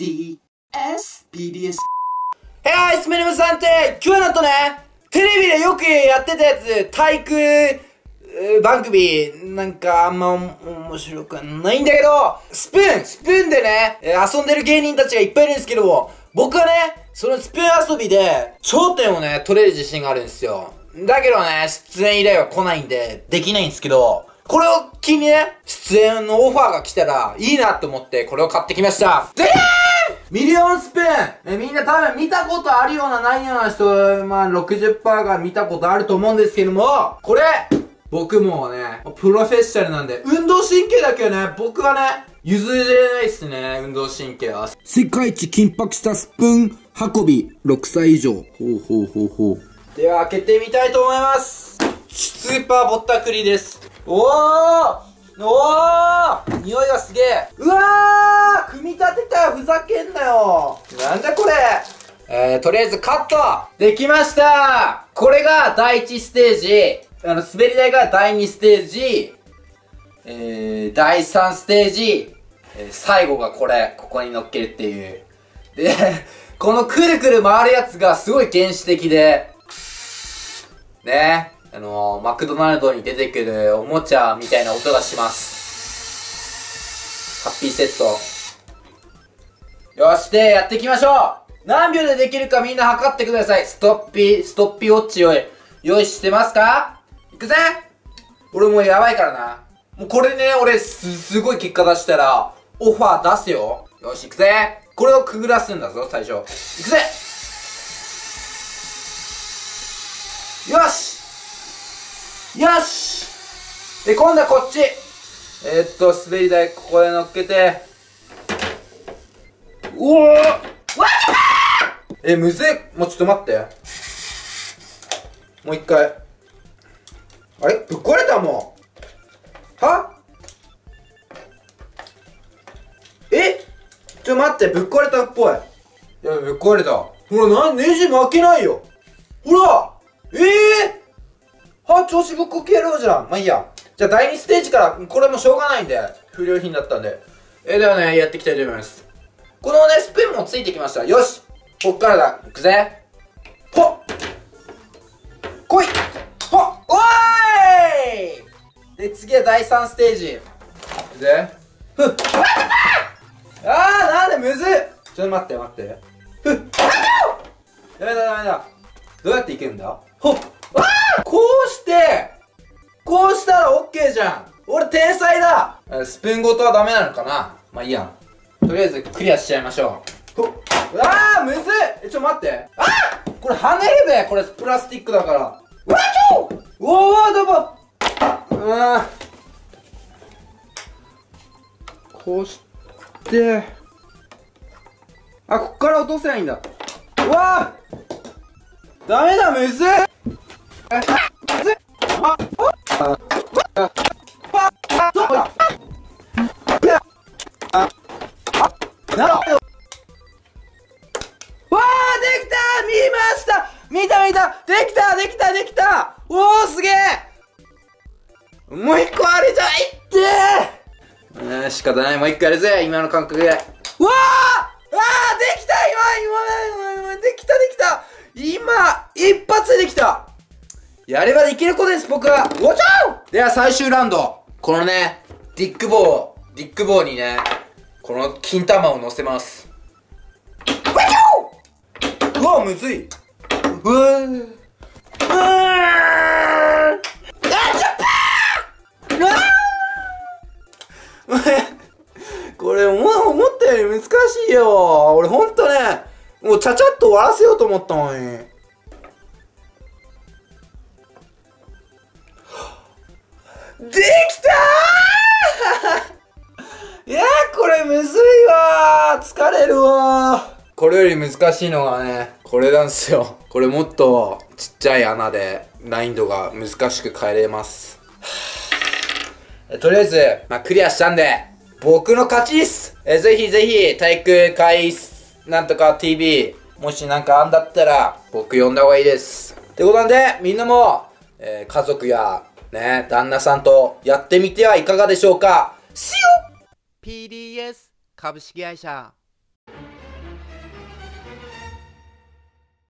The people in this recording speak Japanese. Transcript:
PDS。 はい、スメルムさんって、今日のとね、テレビでよくやってたやつ、体育番組、なんかあんま面白くないんだけど、スプーンでね、遊んでる芸人たちがいっぱいいるんですけども、僕はね、そのスプーン遊びで、頂点をね、取れる自信があるんですよ。だけどね、出演依頼は来ないんで、できないんですけど、これを機にね、出演のオファーが来たら、いいなと思って、これを買ってきました。でミリオンスプーンみんな多分見たことあるようなないような人、まあ 60% が見たことあると思うんですけども、これ僕もね、プロフェッショナルなんで、運動神経だけはね、僕はね、譲れないっすね、運動神経は。 世界一緊迫したスプーン運び、6歳以上。ほう。 では、開けてみたいと思います。スーパーぼったくりです。おー匂いがすげえ。うわー組み立てたよ、ふざけんなよ。なんだこれ。とりあえずカットできました。これが第1ステージ。滑り台が第2ステージ。第3ステージ。最後がここに乗っけるっていう。で、このくるくる回るやつがすごい原始的で、ね。マクドナルドに出てくるおもちゃみたいな音がします。ハッピーセット。よし、で、やっていきましょう。何秒でできるかみんな測ってください。ストッピーウォッチ用意してますか？いくぜ！俺もうやばいからな。もうこれね、俺すごい結果出したら、オファー出すよ。よし、いくぜ！これをくぐらすんだぞ、最初。いくぜ！よし！で、今度はこっち。滑り台、ここで乗っけて。うおー！むずい。もうちょっと待って。もう一回。あれ？ぶっ壊れたもん。は？ちょっと待って、ぶっ壊れたっぽい。いや、ぶっ壊れた。ほら、ネジ負けないよ。ほら！調子ぶっこけろじゃん。まあいいや。じゃあ第2ステージから、これもしょうがないんで、不良品だったんで。ではね、やっていきたいと思います。このね、スプーンもついてきました。よし！こっからだ。いくぜ。ほっ！来い！ほっ！おーい！で、次は第3ステージ。いくぜ。ふっ！なんでむずっ！ちょっと待って。ふっ！ダメだ。どうやっていけるんだ？ほっ！こうしたらオッケーじゃん。俺天才だ。スプーンごとはダメなのかな。まあいいや。とりあえずクリアしちゃいましょう。むずい。ちょ待って。これ跳ねるべ。これプラスチックだから。どここうしてこっから落とせないんだ。ダメだ、むずい。できた！見ました！見た！できた！おー、すげえ！もう一個あれじゃいって仕方ない、もう一個やるぜ、今の感覚で。できた！今できた！今、一発でできた！やればできる子です、僕は。では最終ラウンド。このね、ディックボーにね、この金玉を乗せます。むずい。これ思ったより難しいよ。俺ほんとね、もうちゃちゃっと終わらせようと思ったのに。できたーこれむずいわー。疲れるわー。これより難しいのがね、これなんですよ。これもっとちっちゃい穴で難易度が難しく変えれます。とりあえず、クリアしたんで、僕の勝ちっす。ぜひ体育会なんとか TV、もしなんかあんだったら、僕呼んだ方がいいです。ってことなんで、みんなも、家族や、ね、旦那さんとやってみてはいかがでしょうか。See you! PDS 株式会社